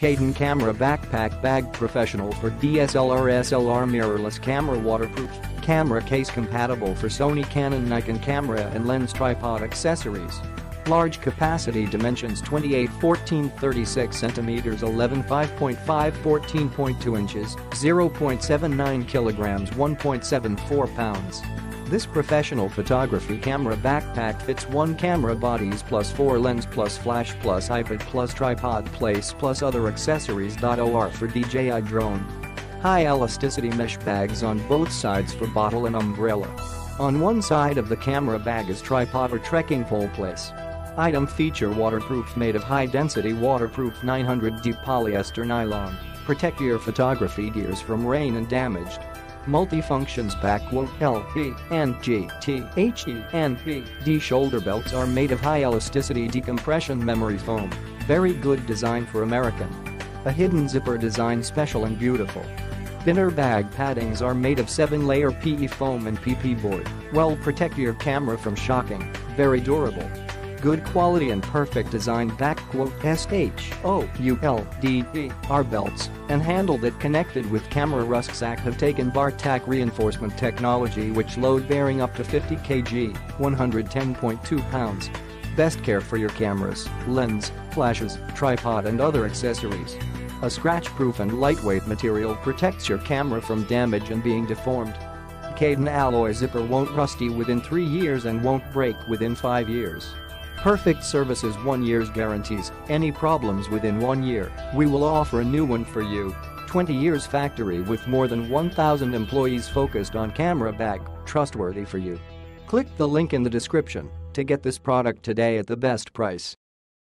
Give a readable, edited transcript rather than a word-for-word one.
Caden Camera Backpack Bag Professional for DSLR SLR Mirrorless camera. Waterproof camera case compatible for Sony, Canon, Nikon camera and lens. Tripod accessories. Large capacity dimensions 28 14 36 cm 11 5.5 14.2 inches 0.79 kilograms 1.74 pounds. This professional photography camera backpack fits 1 camera bodies plus 4 lens plus flash plus iPad plus tripod place plus other accessories. OR for DJI drone. High elasticity mesh bags on both sides for bottle and umbrella. On one side of the camera bag is tripod or trekking pole place. Item feature waterproof, made of high-density waterproof 900D polyester nylon. Protect your photography gears from rain and damage. Multi-functions backwound LP and GT HE and D shoulder belts are made of high elasticity decompression memory foam. Very good design for American. A hidden zipper design, special and beautiful. Inner bag paddings are made of 7-layer PE foam and PP board. Well, protect your camera from shocking. Very durable. Good quality and perfect design. SHOULDR belts and handle that connected with camera rucksack have taken Bartak reinforcement technology, which load bearing up to 50 kg, 110.2 pounds. Best care for your cameras, lens, flashes, tripod and other accessories. A scratch-proof and lightweight material protects your camera from damage and being deformed. Caden alloy zipper won't rusty within 3 years and won't break within 5 years. Perfect services, 1 year's guarantees. Any problems within 1 year, we will offer a new one for you. 20 years factory with more than 1,000 employees focused on camera bag, trustworthy for you. Click the link in the description to get this product today at the best price.